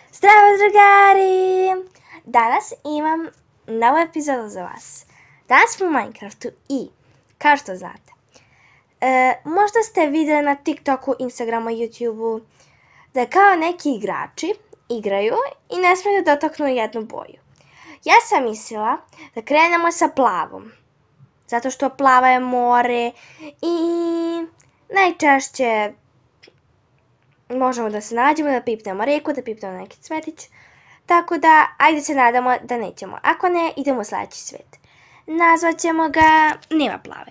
Zdravo drugari! Danas imam novu epizodu za vas. Danas smo u Minecraftu i, kao što znate, možda ste vidjeli na TikToku, Instagramu, YouTubeu da kao neki igrači igraju i ne smiju da dotaknu jednu boju. Ja sam mislila da krenemo sa plavom, zato što plava je more i najčešće možemo da se nađemo, da pipnemo reku, da pipnemo neki cvetić. Tako da, ajde se nadamo da nećemo. Ako ne, idemo u sljedeći svet. Nazvat ćemo ga Nema plave.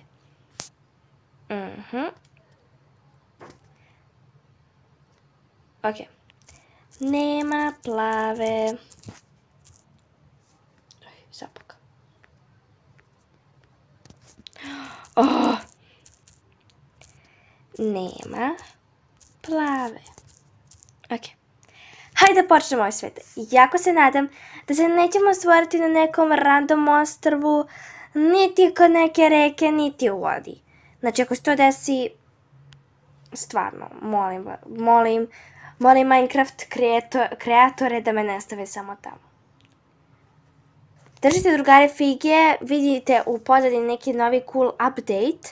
Ok. Nema plave. Zapuka. Oh! Nema plave. Ok. Hajde da počnemo ovaj svet. Jako se nadam da se nećemo stvoriti na nekom random ostrvu, niti kod neke reke, niti u vodi. Znači, ako se to desi, stvarno, molim Minecraft kreatore da me ne stave samo tamo. Držite drugare fige, vidite u pozadini neki novi cool update.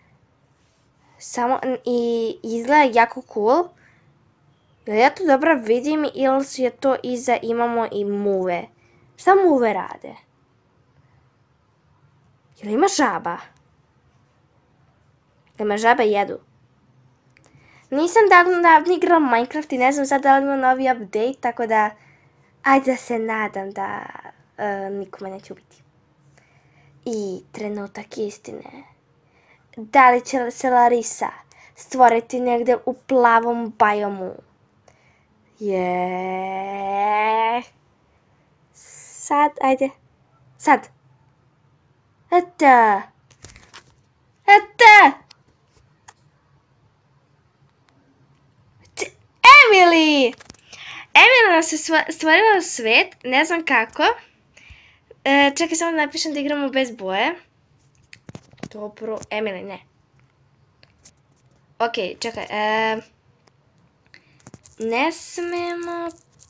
I izgleda jako cool. Jel ja to dobro vidim ili je to iza imamo i muve? Šta muve rade? Jel ima žaba? Jel me žabe jedu? Nisam davno igrala Minecraft i ne znam sad da li ima novi update, tako da ajde da se nadam da nikome neće ubiti. I trenutak istine. Da li će se Larisa stvoriti negdje u plavom biomu? Sad, ajde. Sad. Eta. Emily! Emily nam se stvorila u svet, ne znam kako. Čekaj samo da napišem da igramo bez boje. Dobro, Emily, ne. Ok, čekaj. Ne smemo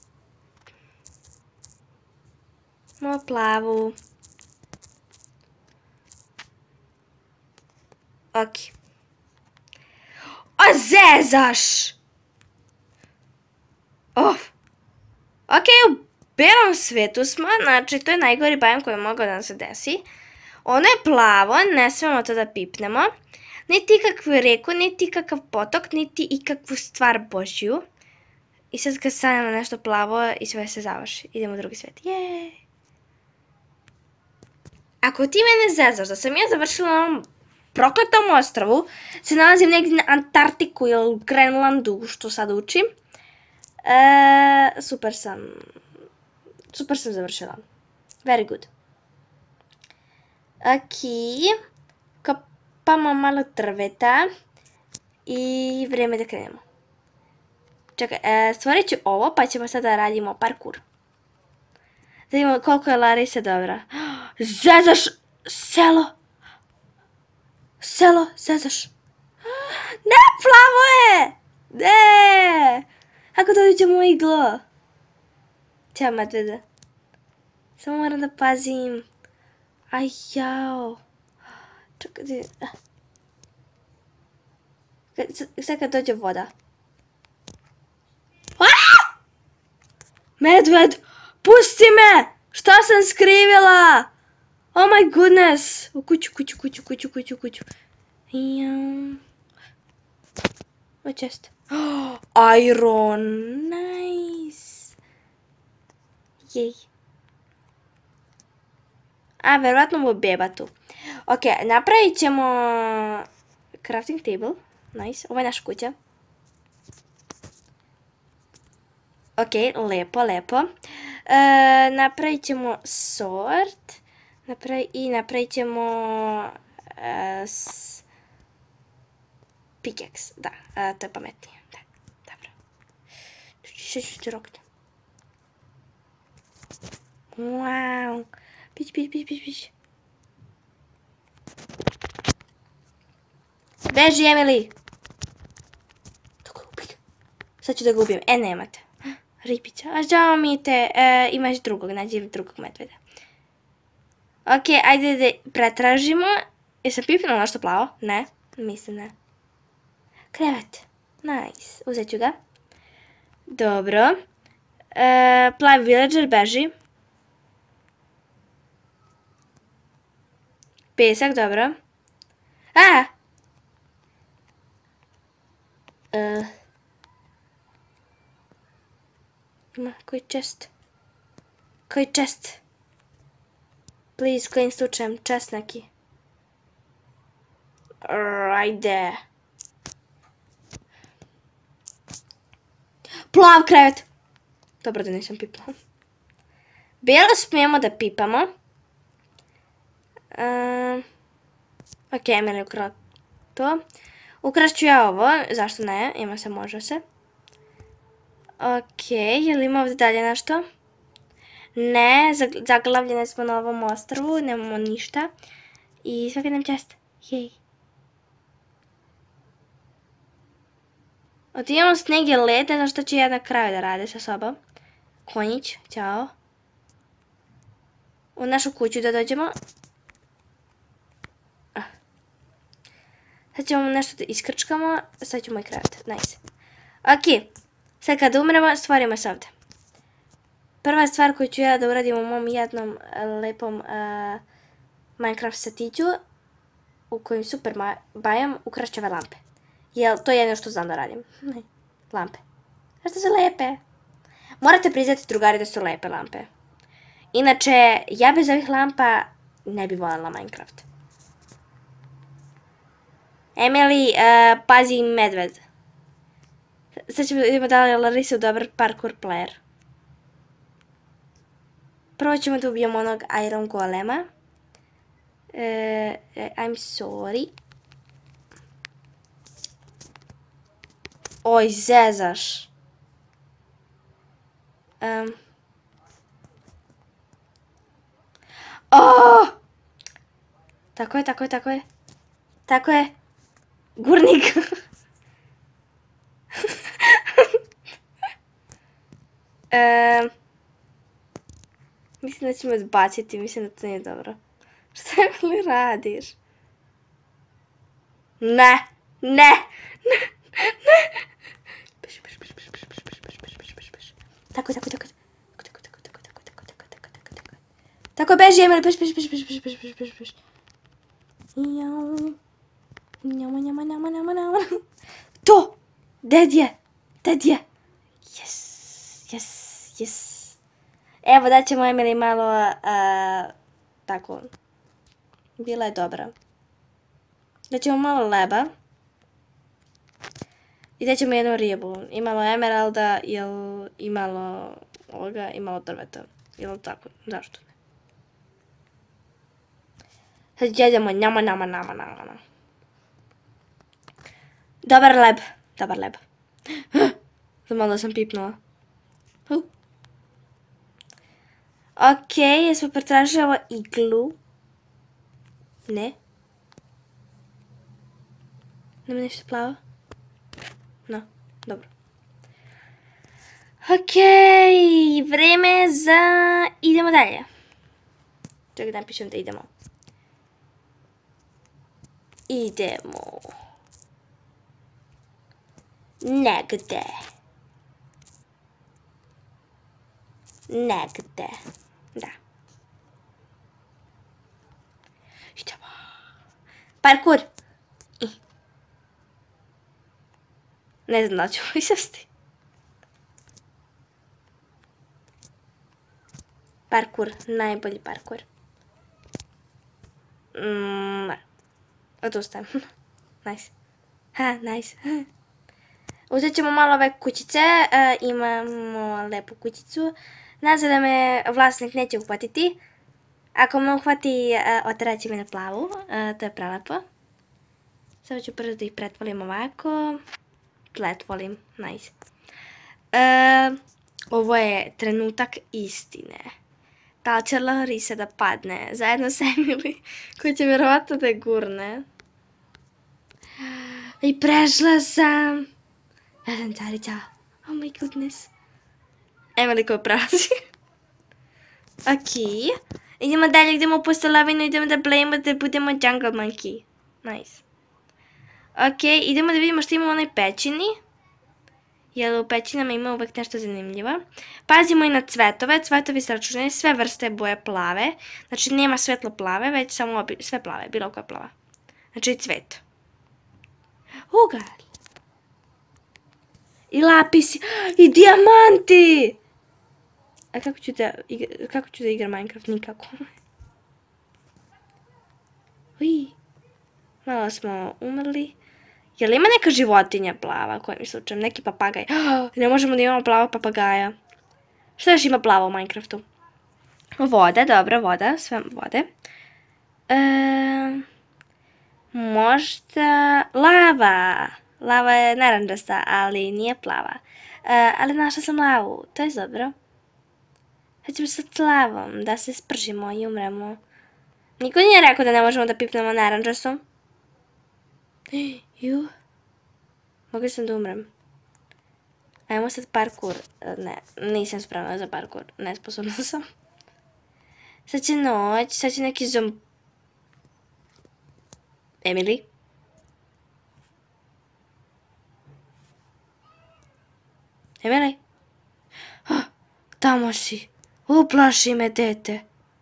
plavu. Ok. O, zezaš! Ok, u belom svetu smo, znači to je najgori biom koji je mogao da nam se desi. Ono je plavo, ne smemo to da pipnemo. Niti ikakvu reku, niti ikakav potok, niti ikakvu stvar Božju. I sad kad stanemo na nešto plavo i sve se završi. Idemo u drugi svijet. Jej! Ako ti mene zezaš da sam ja završila na ovom prokletom ostrvu, se nalazim negdje na Antarktiku ili Grenlandu, što sad učim. Super sam završila. Very good. Ok. Kopamo malo drveta. I vrijeme da krenemo. Čekaj, stvorit ću ovo pa ćemo sada radimo parkour. Da vidimo koliko je Larisa dobra. Zezaš selo! Selo, zezaš. Ne, plavo je! Ne! Kako to vidimo u iglo? Ćao, medvede. Samo moram da pazim. Aj, jao. Čekaj, sad kad dođe voda. Medved, pusti me! Šta sam skrivila? Oh my goodness! U kuću. Ovo čest. Iron, nice. Jej. A, verovatno mu beba tu. Ok, napravit ćemo crafting table. Nice, ovo je naša kuća. Ok, lepo. Napravit ćemo sword. I napravit ćemo pickaxe. Da, to je pametnije. Da, dobro. Što ću ti roknuti? Wow. Pić. Beži, Emily! Sad ću da ga ubijem. Nemate. Ripića. A žao mi te, imaš drugog, nađi drugog medveda. Ok, ajde da pretražimo. Jesam pipnula nešto plavo? Ne, mislim ne. Krevet. Nice. Uzet ću ga. Dobro. Plavi villager beži. Pesak, dobro. Ima, koji chest? Koji chest? Please, kojim slučajem, chest neki. Ajde. Plav krevet. Dobro da nisam pipala. Bijelo smijemo da pipamo. Ok, Emily je ukrala to. Ukrašću ja ovo, zašto ne, ima se, može se. Ok, je li ima ovdje dalje nešto? Ne, zaglavljene smo na ovom ostrvu, nemamo ništa. I svaki nam čest. Jej. Imamo sneg i led, ne znam što će jedna krava da rade sa sobom. Konjić, ćao. U našu kuću da dođemo. Sad ćemo nešto da iskrčkamo. Sad ću moj krevet, nice. Ok, sad kada umremo, stvorimo se ovdje. Prva stvar koju ću ja da uradim u mom jednom lepom Minecraft setiću, u kojem super bajam, ukrašću ove lampe. Jel, to je jedno što znam da radim. Lampe. Zašto su lepe? Morate priznati, drugari, da su lepe lampe. Inače, ja bez ovih lampa ne bi voljela Minecraft. Emily, pazi medved. Sad ćemo da vidimo da li je Larissa dobar parkour player. Prvo ćemo da ubijemo onog Iron Golema. I'm sorry. Oj, zezaš. Tako je, tako je, tako je. Tako je. Gurnik. Mislim da ćemo odbaciti, mislim da to nije dobro. Šta mi radiš? Ne, ne, ne, ne. Beži, beži, beži, beži, beži, beži, beži, beži, beži, beži. Tako, tako, tako. Tako, beži, Emily, beži, beži, beži, beži, beži, beži, beži, beži, beži. Jau. Njama, njama, njama, njama, njama. To! Dead je! Dead je! Yes, yes, yes. Evo, daćemo Emily malo, tako, bila je dobra. Daćemo malo leba. I daćemo jednu ribu. I malo emeralda, i malo ovoga, i malo drveta. Ili tako, zašto ne? Sad jedemo njama, nama, nama, nama. Dobar leb, dobar leb. Samo da sam pipnula. Ok, jesmo pretražili ovo iglu. Ne. Nema nešto plavo? No, dobro. Ok, vreme za... Idemo dalje. Čekaj da napišem da idemo. Idemo. Negde. Negde. Da. Idemo. Parkour. Ne znam da ću izvesti. Parkour. Najbolji parkour. Odustajem. Nice. Ha, nice. Uzet ćemo malo ove kućice. Imamo lepu kućicu. Nadam se da me vlasnik neće uhvatiti. Ako me uhvati, oterat će me na plavu. To je prelepo. Samo ću prvo da ih pretvolim ovako. Pretvolim. Nice. Ovo je trenutak istine. Da li će Larissa da padne zajedno sa Emily, koja će vjerovatno da je gurne. I prešla sam. Ja sam carica. Oh my goodness. Emily koji prazi. Ok. Idemo dalje, idemo u postolavinu, idemo da playimo da budemo Jungle Monkey. Nice. Ok, idemo da vidimo što ima u onoj pećini. Jer u pećinama ima uvek nešto zanimljivo. Pazimo i na cvetove. Cvetovi se računaju sve vrste boje plave. Znači nema svetlo plave, već samo sve plave, bilo koja plava. Znači cvet. Ugalj. I lapisi. I dijamanti! A kako ću da igram Minecraft? Nikako. Uj. Malo smo umrli. Jel ima neka životinja plava koja mi slučajem? Neki papagaj. Ne možemo da imamo plava papagaja. Šta još ima plavo u Minecraftu? Voda, dobro, voda. Sve vode. Možda lava. Lava je naranđasta, ali nije plava. Ali našla sam lavu. To je dobro. Sad ćemo sa lavom da se spržimo i umremo. Niko nije rekao da ne možemo da pipnemo naranđastu. Ju. Mogla sam da umrem. Ajmo sad parkour. Ne, nisam spremna za parkour. Nesposobna sam. Sad će noć, sad će neki Emily? Emily? Tamo si. Uplaši me, dete.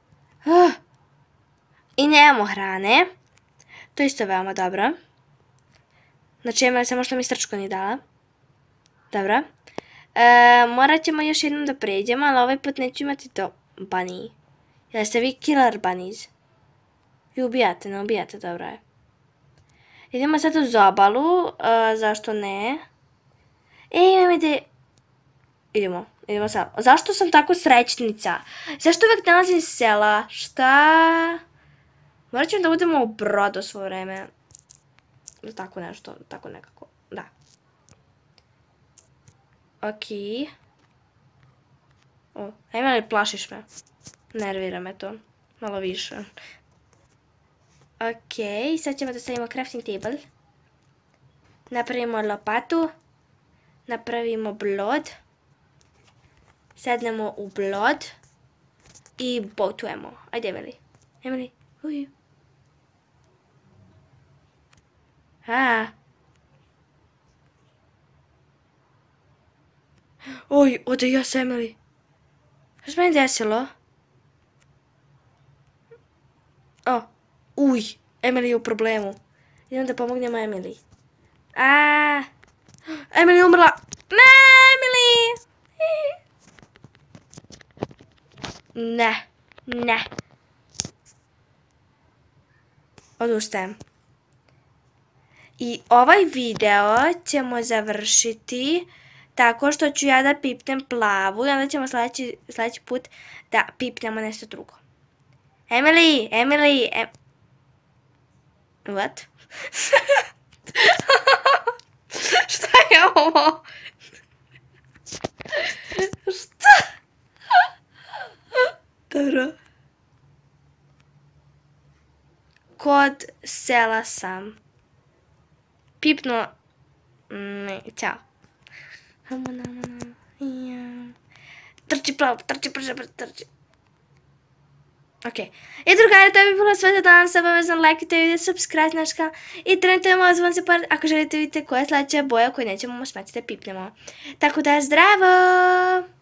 I nemamo hrane. To je isto veoma dobro. Znači, Emily samo što mi strčko nije dala. Dobro. Morat ćemo još jednom da pređemo, ali ovaj put neću imati to bunny. Jel ste vi killer bunnies? Vi ubijate, ne ubijate, dobro je. Idemo sad uz obalu, zašto ne? Imam ide... Idemo sad. Zašto sam tako srećnica? Zašto uvek nalazim sela? Šta? Morat ćemo da budemo u brodu svo vreme. Tako nešto, tako nekako, da. Okej. Ajme li plašiš me? Nervira me to. Malo više. Okej, sad ćemo da stavimo crafting table. Napravimo lopatu. Napravimo blod. Sednemo u blod. I boatujemo. Ajde, Emily. Emily, uju. Oj, ode ja s Emily. Što se meni desilo? Uj, Emily je u problemu. Idem da pomognemo Emily. Emily je umrla. Ne, Emily! Ne. Odustajem. I ovaj video ćemo završiti tako što ću ja da pipnem plavu i onda ćemo sljedeći put da pipnemo nešto drugo. Emily, What? Šta je ovo? Šta? Dobro. Kod sela sam. Pipnuo. Ćao. Trči plav, trči. Ok. I drugari, to bi bilo sve za danas. Obavezno lajkite video, subscribe naš kanal i trenutno malo zvonce pored ako želite vidjeti koja je sljedeća boja koju nećemo smetiti da pipnemo. Tako da zdravo!